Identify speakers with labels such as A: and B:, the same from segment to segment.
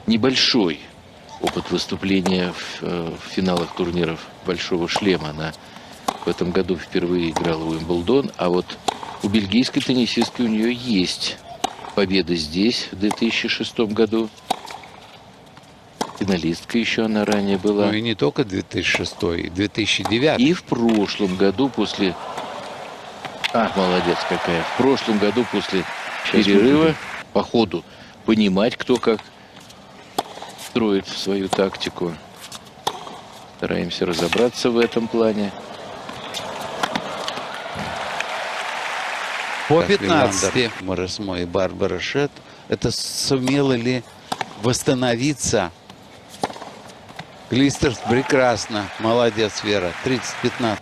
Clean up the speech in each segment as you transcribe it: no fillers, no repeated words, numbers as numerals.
A: небольшой опыт выступления в финалах турниров «Большого шлема». Она в этом году впервые играла в Уимблдон, а вот у бельгийской теннисистки у нее есть победа здесь в 2006 году. Финалистка еще она ранее была.
B: Ну и не только 2006, и 2009.
A: И в прошлом году после... молодец какая. В прошлом году после перерыва по ходу понимать, кто как строит свою тактику. Стараемся разобраться в этом плане.
B: По 15 Моресмо и Барбара Шет. Это сумела ли восстановиться? Клистерс прекрасно. Молодец, Вера. 30-15.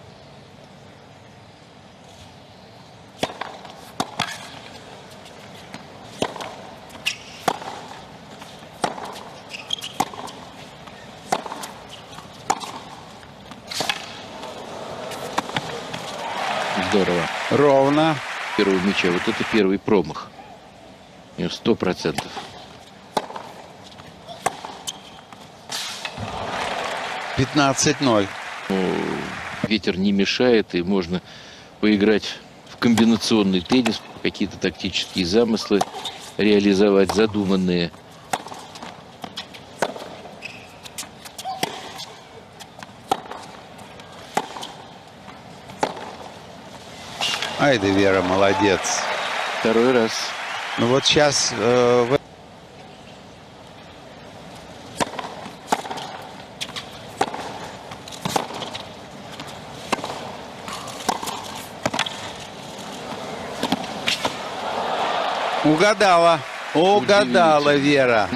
A: Здорово.
B: Ровно.
A: Первого мяча. Вот это первый промах. У него 100%.
B: $15-0.
A: Ветер не мешает, и можно поиграть в комбинационный теннис, какие-то тактические замыслы реализовать, задуманные.
B: Ай да, Вера, молодец.
A: Второй раз.
B: Ну вот сейчас... Угадала. Угадала, Вера.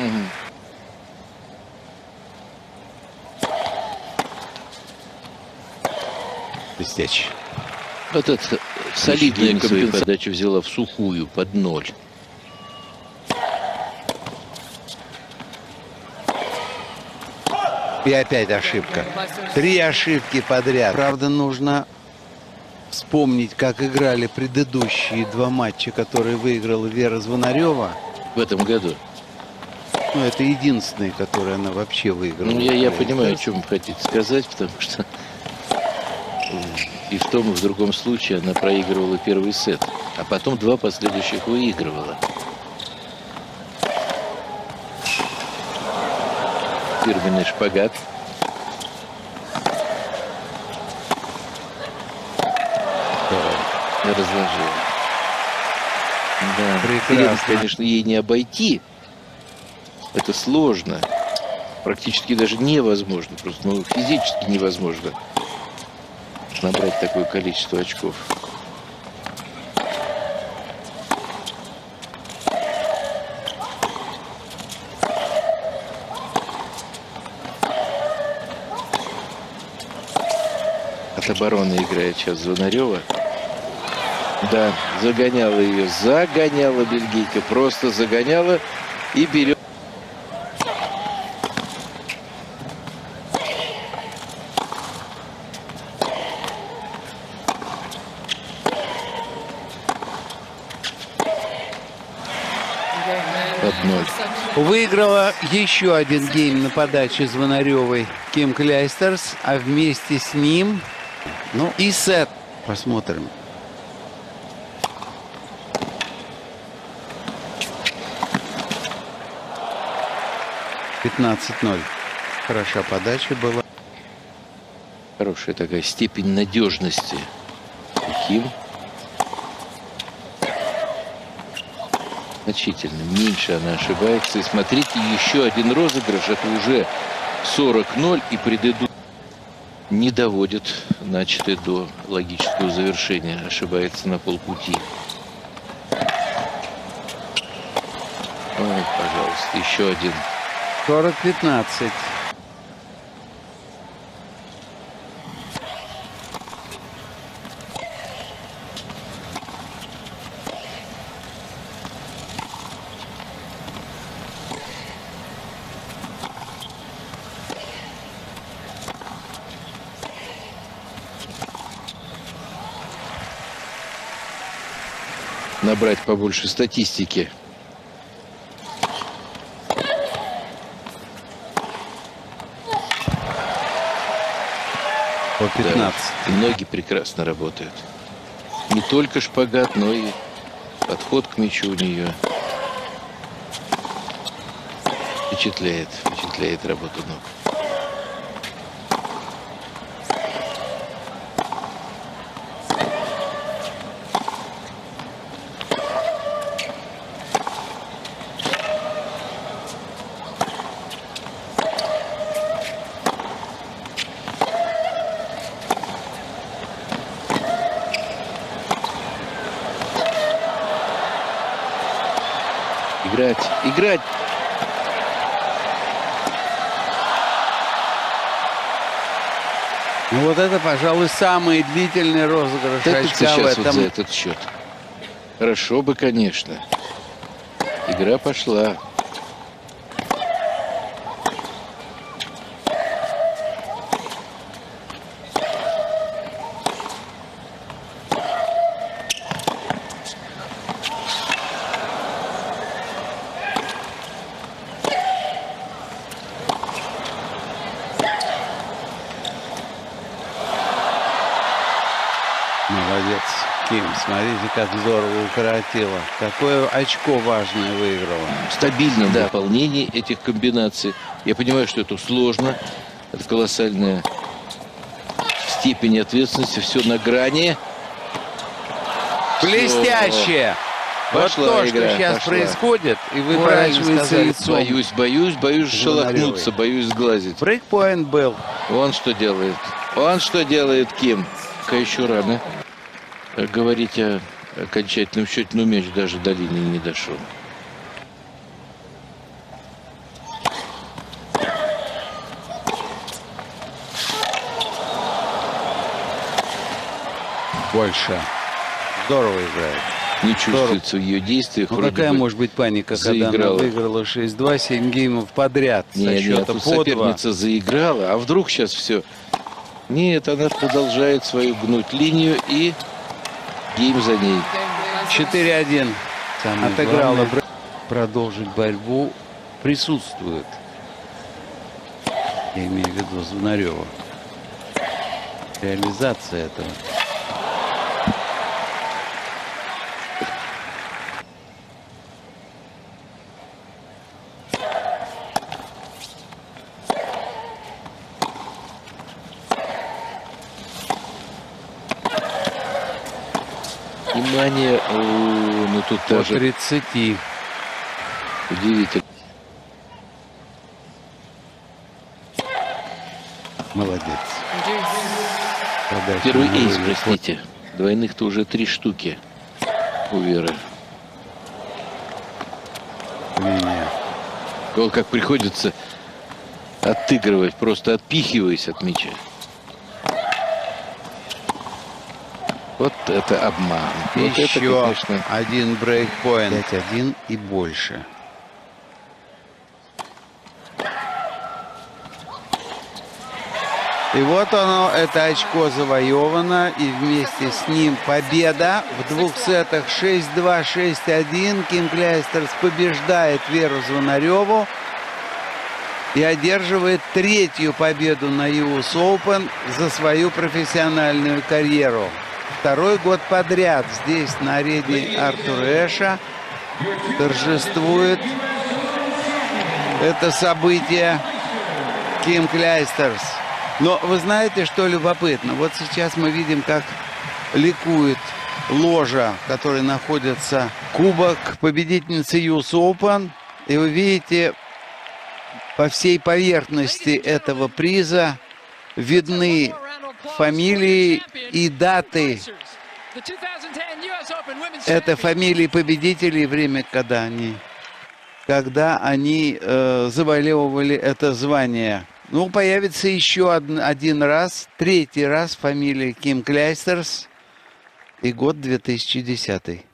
B: Блестяще.
A: Вот это солидная компенсация. Подачу взяла в сухую, под 0.
B: И опять ошибка. 3 ошибки подряд. Правда, нужно вспомнить, как играли предыдущие 2 матча, которые выиграла Вера Звонарева.
A: В этом году.
B: Ну, это единственные, которые она вообще выиграла.
A: Ну, я понимаю, о чем вы хотите сказать, потому что и в том, и в другом случае она проигрывала первый сет, а потом 2 последующих выигрывала. Фирменный шпагат. Разложила. Да, прекрасно. Конечно, ей не обойти. Это сложно. Практически даже невозможно. Просто физически невозможно набрать такое количество очков. От обороны играет сейчас Звонарева. Да, загоняла ее. Загоняла бельгийка. Просто загоняла и берет. Под 0.
B: Выиграла еще один гейм на подаче Звонаревой Ким Кляйстерс, а вместе с ним, ну и сет. Посмотрим. $15-0. Хороша подача была.
A: Хорошая такая степень надежности. Ким. Значительно меньше она ошибается. И смотрите, еще один розыгрыш. Это уже 40-0. И предыдущий не доводит начатое до логического завершения. Ошибается на полпути. Ой, пожалуйста, еще один.
B: 40-15.
A: Набрать побольше статистики.
B: По 15.
A: Да, ноги прекрасно работают. Не только шпагат, но и подход к мячу у нее. Впечатляет работа ног. Играть.
B: Ну вот это, пожалуй, самый длительный розыгрыш
A: Это
B: очка
A: сейчас
B: в этом.
A: вот за этот счет. Хорошо бы, конечно. Игра пошла.
B: Молодец, Ким. Смотрите, как здорово укоротила. Какое очко важное выиграла.
A: Стабильное дополнение этих комбинаций. Я понимаю, что это сложно. Это колоссальная степень ответственности. Все на грани.
B: Блестяще! Вот
A: Пошла
B: то,
A: игра,
B: что сейчас
A: пошла.
B: происходит, и вы
A: Поворачивается
B: правильно сказали,
A: лицом. Боюсь
B: Звонаревой.
A: шелохнуться, боюсь сглазить.
B: Брейкпоинт был.
A: Он что делает? Ким? Пока еще рано говорить о окончательном счете, но мяч даже до линии не дошел.
B: Больше. Здорово играет.
A: Не чувствуется в ее действиях.
B: Ну
A: вроде
B: какая
A: бы
B: может быть паника, когда она
A: заиграла.
B: выиграла 6-2, 7 геймов подряд со
A: Нет,
B: счета
A: тут
B: по 2.
A: соперница заиграла, а вдруг сейчас все. Нет, она продолжает свою гнуть линию, и гейм за ней.
B: 4-1. Отыграла. Продолжить борьбу присутствует. Я имею в виду Звонарева. Реализация этого.
A: Внимание, ну тут
B: По
A: даже
B: 30.
A: удивительно.
B: Молодец. Подача
A: Первый
B: на
A: эйс,
B: вылет.
A: простите. Двойных-то уже 3 штуки у Веры.
B: Линия.
A: Вот как приходится отыгрывать, просто отпихиваясь от мяча. Вот это обман. Вот
B: Еще
A: это, конечно,
B: один брейкпоинт. 5-1 и больше. И вот оно, это очко завоевано. И вместе с ним победа в 2 сетах 6-2, 6-1. Ким Кляйстерс побеждает Веру Звонареву и одерживает 3-ю победу на US Open за свою профессиональную карьеру. 2-й год подряд здесь на арене Артура Эша торжествует это событие Ким Кляйстерс. Но вы знаете, что любопытно? Вот сейчас мы видим, как ликует ложа, в которой находится кубок победительницы US Open. И вы видите, по всей поверхности этого приза видны фамилии и даты. Это фамилии победителей, время, когда они завоевывали это звание. Ну, появится еще один раз, 3-й раз фамилия Ким Кляйстерс и год 2010.